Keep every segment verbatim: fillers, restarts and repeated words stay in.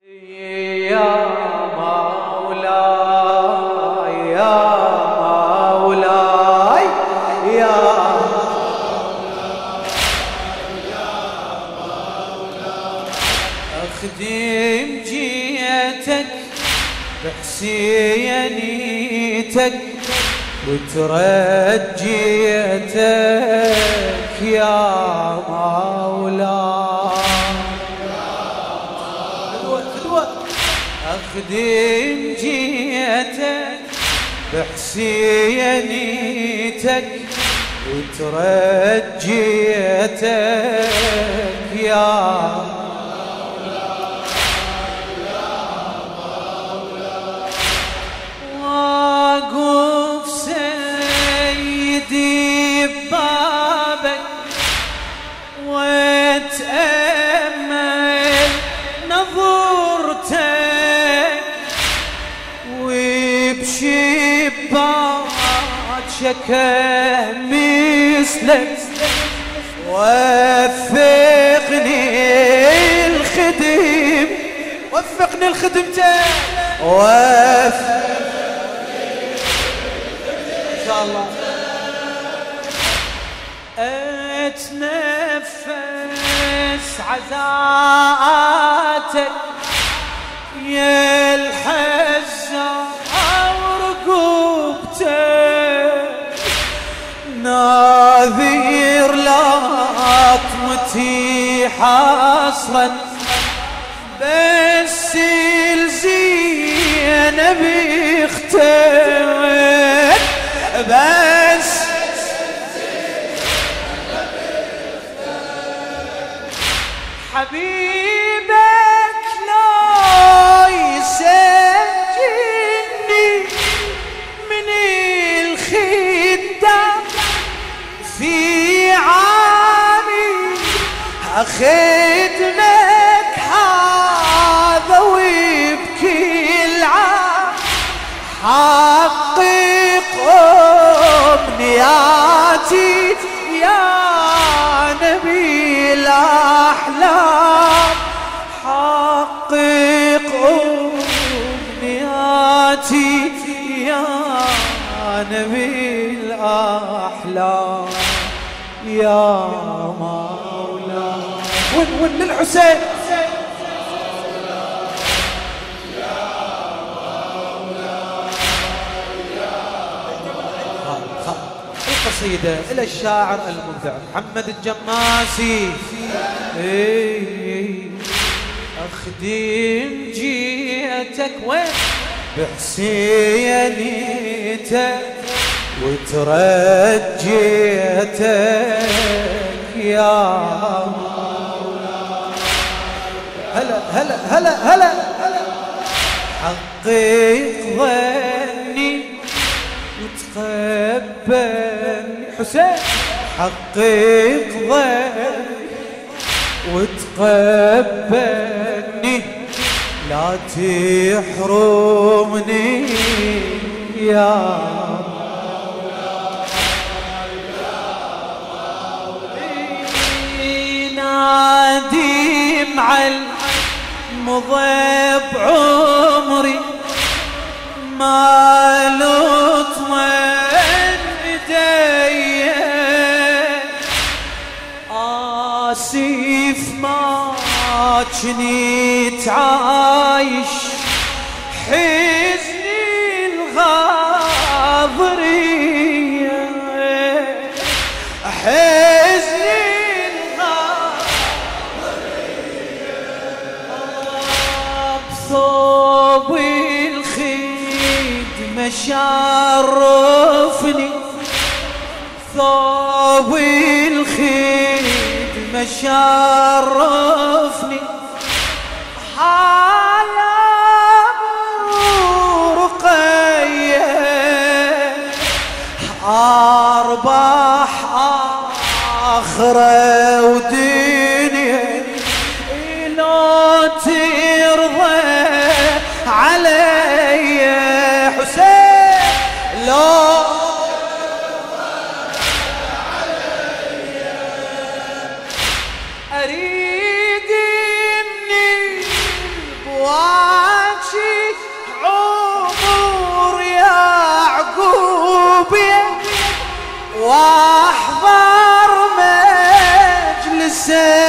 يا مولاي يا مولاي يا أخدم جيتك بحسينيتك وترجيتك يا مولاي أخدم جيتك بحسينيتك وترجيتك يا واقف سيدي ببابك واتأمل نظرتك وبشباكك مثلك وفقني الخدم وفقني الخدمتك وفقني إن شاء الله أتنفس عزاءاتك يا الحزة ورقبتك ناذير لطمتي حصرا بس الزينب اختك بس حبيبك لا يسجني من الخدة في عامي أخدمك هذا وبكل عام حقق أمنياتي يا نبي الأحلام حقق أمنياتي يا نبي الأحلام يا مولاي ون ون للحسين قصيدة إلى الشاعر المبدع محمد الجماسي. اي أخدم جيتك وين بحسينيتك وترجيتك يا مولاي هلا هلا هلا هلا حقق ظني وتقبلني حسين حقق ظني وتقبلني لا تحرمني يا مولاي نادي مع المضيب عمري ما لطمن ايدي آسف ما كنت عايش حزني الغاضرية حزني الغاضرية بثوب الخدمة شرفني ثوب الخدمة شرفني حالا رقية أرباح آخرة ودنيا لو ترضى علي حسين لو أريد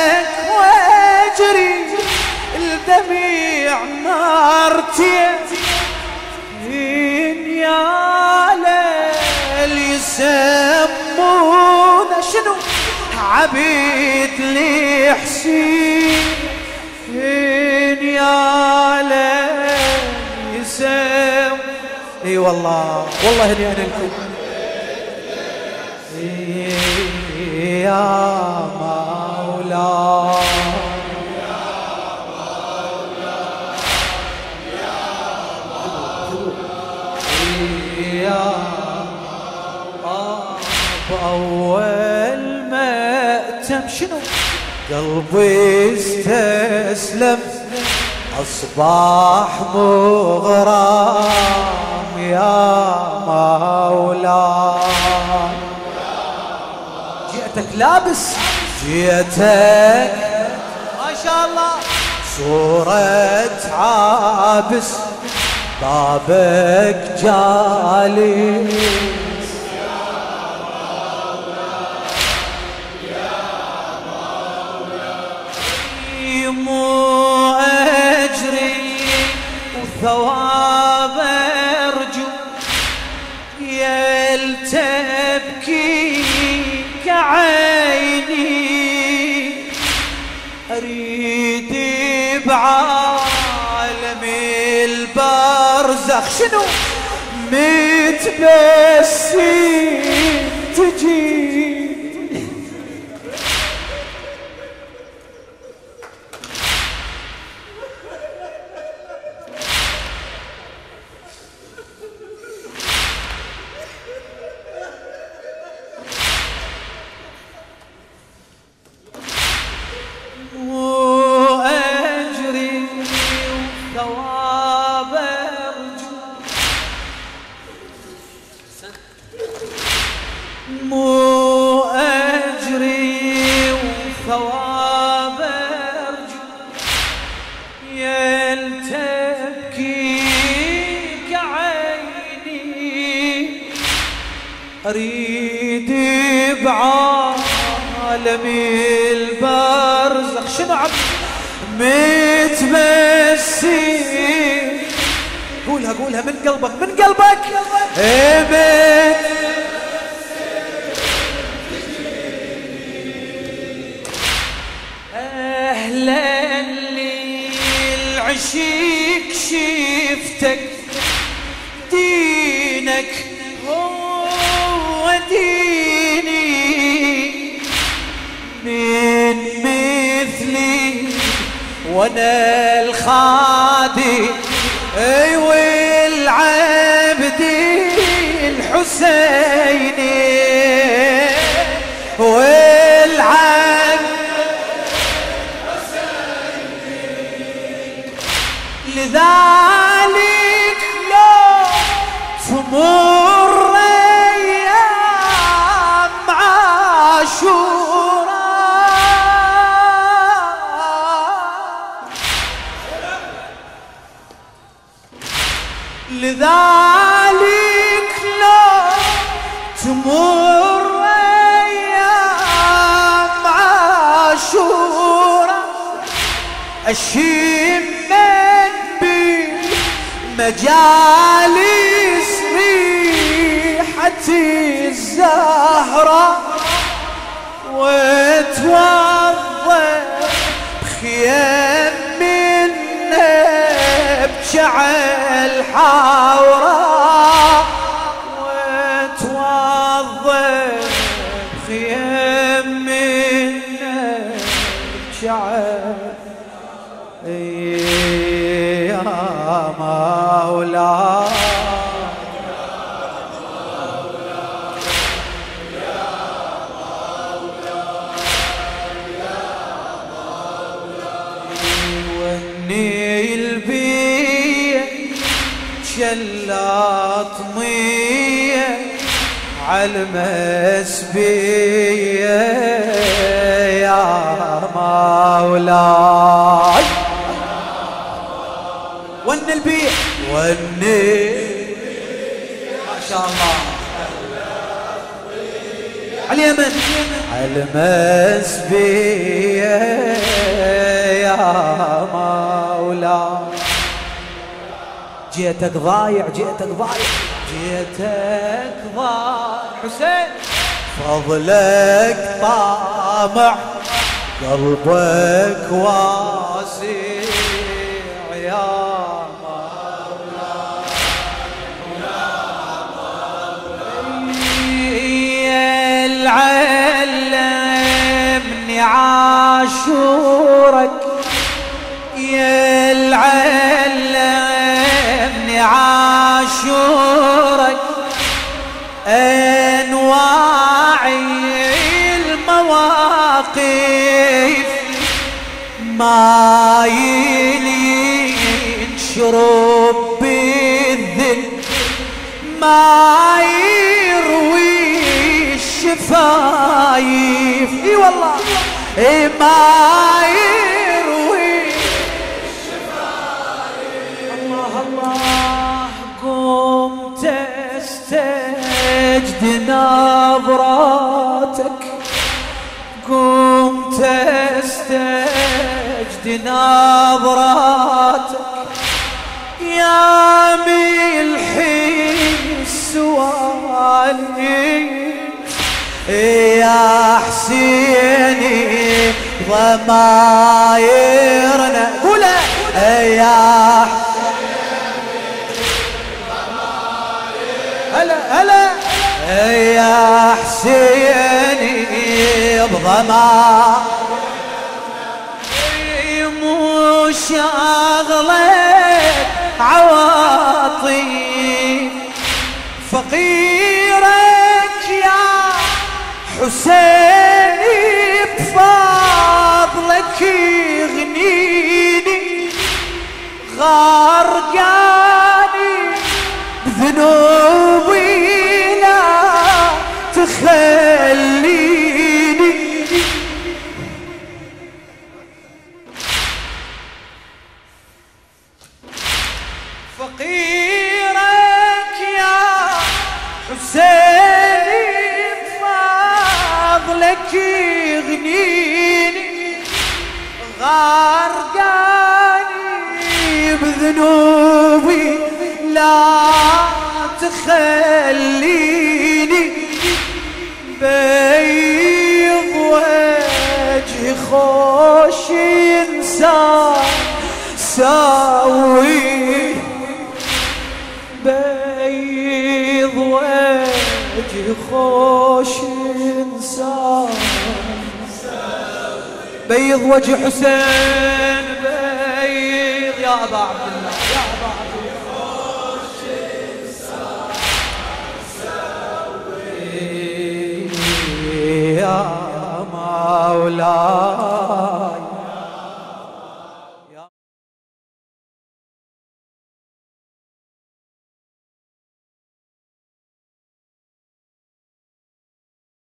واجري الدميع نارتين يا ليل يسمونا شنو عبيد لحسين يا ليل يسم اي والله والله اني انا لكم يا مولاي أول مأتم شنو قلبي استسلم أصبح مغرم يا مولاي جئتك لابس جئتك ما شاء الله صورة عابس بابك جالس مو أجري وثواب أرجو يلتبكي كعيني أريد بعالم البرزخ شنو متبسم تجي مو أجري وثواب أرجو يلتبكي كعيني أريد بعالم البرزخ شنو عم متمسك قولها قولها من قلبك من قلبك إيه أهلا للعشيق شفتك دينك هو ديني من مثلي وانا الخادم اي والعبدي الحسيني والعبد لذلك لو تمر ايام عاشوراء لذلك لو تمر ايام عاشوراء اشم مجالس ريحتي الزهرة واتوضى بخيام منه بشعل حاورة واتوضى بخيام منه بشعل يا مولاي وني البيت شلات مية عالمسبية يا مولاي ون البيع ون ما شاء الله على اليمن المس بي يا مولاي. جيتك ضايع جيتك ضايع جيتك ضايع حسين، فضلك طامع قلبك واسع يا مولاي. العلمني عاشورك يا العلمني عاشورك، انواعي المواقف ما يلي شرب بالذل، ما يروي الشفايف، اي والله اي ما يروي الشفايف. الله الله قمت استجد نظراتك، قمت استجد نظراتك يا ملحي السوالي يا حسيني ضمايرنا. قوله يا هلا هلا يا حسيني بضمايرنا، مو شاغلك عواطف فقيرك يا حسيني، بفضلك يغنيني غرقاني بذنوبي لا تخليني. فقيرك يا حسيني بفضلك يغنيني غرقاني بذنوبي لا تخليني. بيض وجه خوش انسان ساوي، بيض وجه خوش انسان بيض وجه حسين، بيض يا ابا عبد